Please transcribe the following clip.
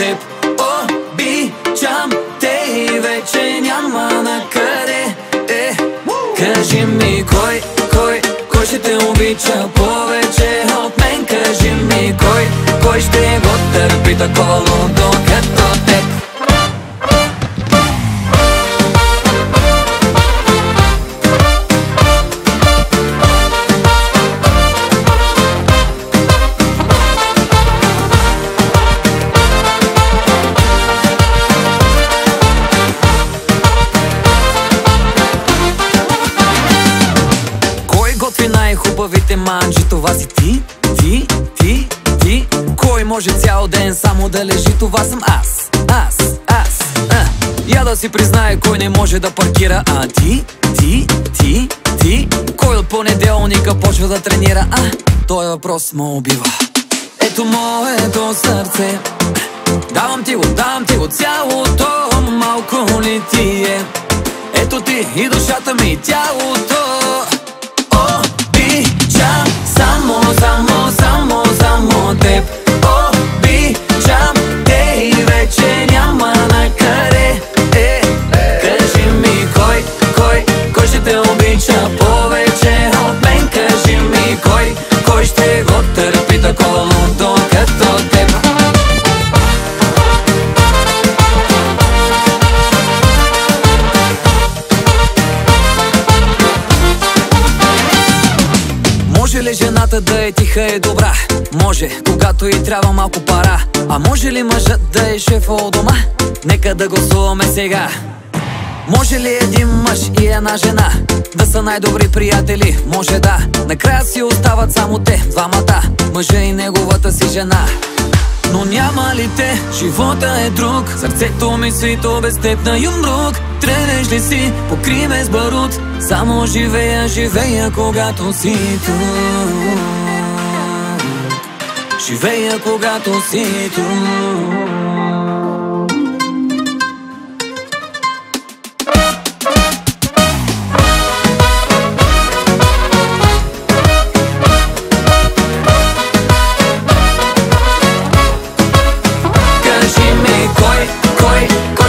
теб. Обичам те и вече няма на къде. Кажи ми кой ще те обича повече от мен? Кажи ми кой ще го търпи такова лудо като теб? Готви най-хубавите манджи, това си ти. Кой може цял ден само да лежи, това съм аз. Я да си признае кой не може да паркира, а ти. Кой от понеделника почва да тренира, този въпрос ме убива. Ето моето сърце, давам ти го цялото, малко ли ти е? Ето ти и душата ми и тялото. Обичам само теб. Обичам те и вече няма на къде. Кажи ми кой ще те обича повече от мен? Кажи ми кой ще го търпи такова лудо като теб? Може ли жената да е тиха и добра? Може, когато и трябва малко пара. А може ли мъжът да е шефа у дома? Нека да гласуваме сега. Може ли един мъж и една жена да са най-добри приятели? Може да, накрая си остават само те, двамата, мъжа и неговата си жена. Но няма ли те, живота е друг, сърцето ми свито без теб на юмрук. Тръгнеш ли си, покри ме с барут, само живея, когато си тук. Живея, когато си тук. Кажи ми кой